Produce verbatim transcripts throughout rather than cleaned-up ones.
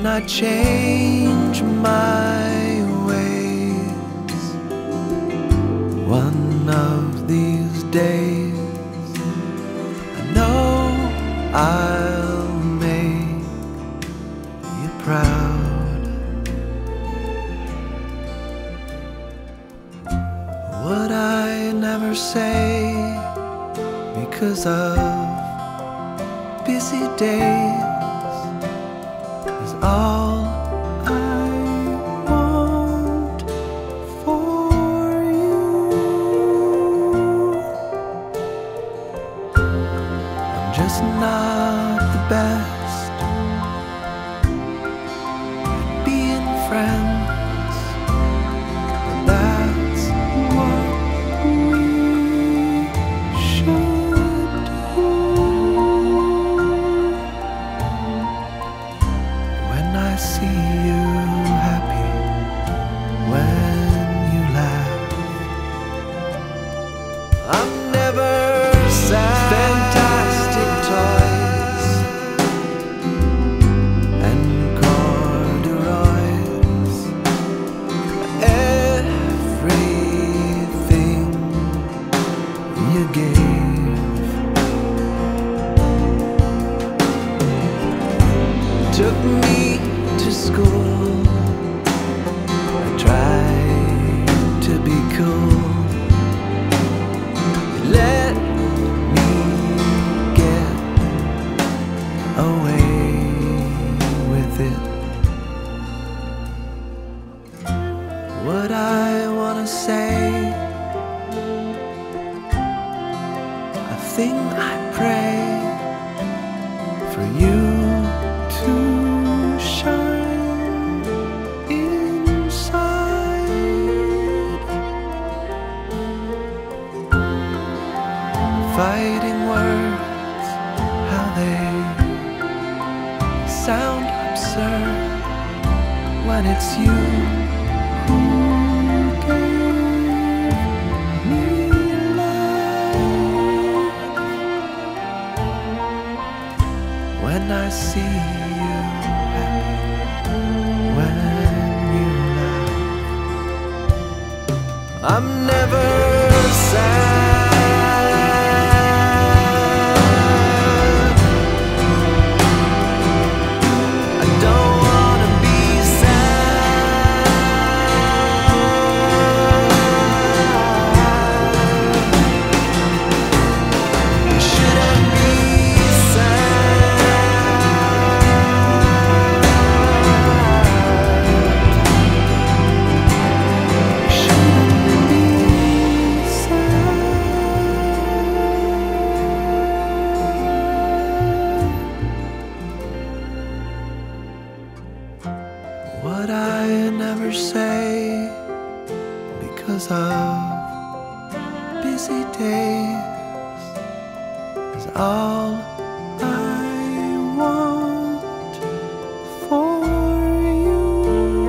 when I change my ways. One of these days I know I'll make you proud. Would I never say because of busy days is all I want for you. I'm just not the best at being friends, but that's what we should do. When I see you happy, when you laugh, I'm never sad. Fantastic toys and corduroys, everything you gave took me to school. I tried to be cool. You let me get away with it. What I wanna say, a thing I pray for you to shine inside. Fighting words, how they sound absurd when it's you who gave me life. When I see you happy, when you laugh, I'm never sad. I don't wanna be sad. Shouldn't be sad. Shouldn't be sad. What I never say because of busy days is all I want for you.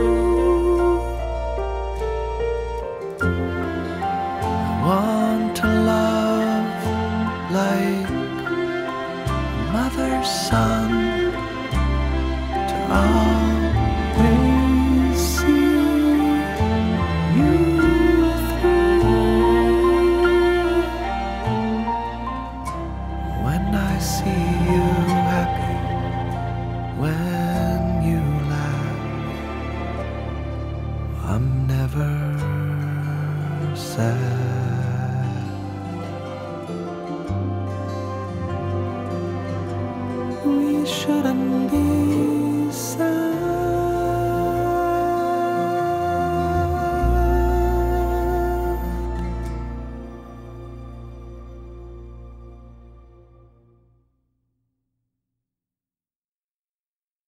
I want to love like a mother's son, to always see you through. When I see you happy, when you laugh, I'm never sad.